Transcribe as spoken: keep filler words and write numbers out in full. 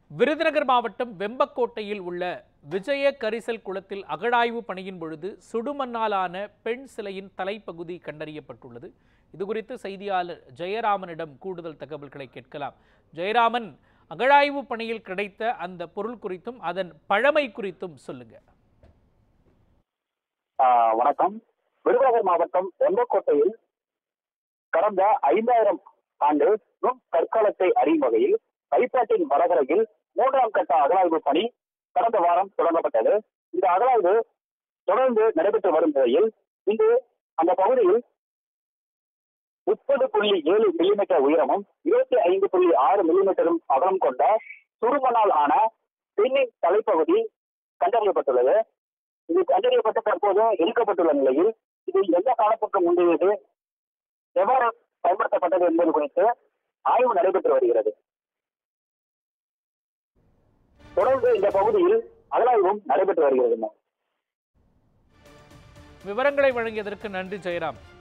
விருதுநகர் மாவட்டம் வெம்பக்கோட்டையில் உள்ள விஜய கரிசல் குளத்தில் அகழாய்வு பணியின் பொழுது சுடுமண்ணாலான பெண் சிலையின் தலைப்பகுதி கண்டறியப்பட்டுள்ளது. இதுகுறித்து செய்தியாளர் ஜெயராமனிடம் கூடுதல் தகவல்களை கேட்கலாம். ஜெயராமன், அகழாய்வு பணியில் கிடைத்த அந்த பொருள் குறித்தும் அதன் பழமை குறித்தும் சொல்லுங்க. வணக்கம். விருதுநகர் மாவட்டம் வெம்பக்கோட்டையில் கடந்த ஐந்தாயிரம் ஆண்டு கற்காலத்தை அறியும் வகையில் கைப்பாட்டின் வடகரையில் மூன்றாம் கட்ட அகழாய்வு பணி கடந்த வாரம் தொடங்கப்பட்டது. இந்த அகழாய்வு தொடர்ந்து நடைபெற்று வரும் நிலையில் இன்று அந்த பகுதியில் முப்பது புள்ளி ஏழு மில்லிமீட்டர் உயரமும் இருபத்தி ஐந்து புள்ளி ஆறு மில்லிமீட்டரும் அகலம் கொண்ட சுடுமணால் ஆன பெண்ணின் தலைப்பகுதி கண்டறியப்பட்டுள்ளது. இது கண்டறியப்பட்ட தற்போது எடுக்கப்பட்டுள்ள நிலையில் இது எந்த காலத்துக்கு முந்தையது, எவ்வாறு பயன்படுத்தப்பட்டது என்பது குறித்து ஆய்வு நடைபெற்று வருகிறது. தொடர்ந்து இந்த பகுதியில் அகழாய்வும் நடைபெற்று வருகிறது. விவரங்களை வழங்கியதற்கு நன்றி ஜெயராம்.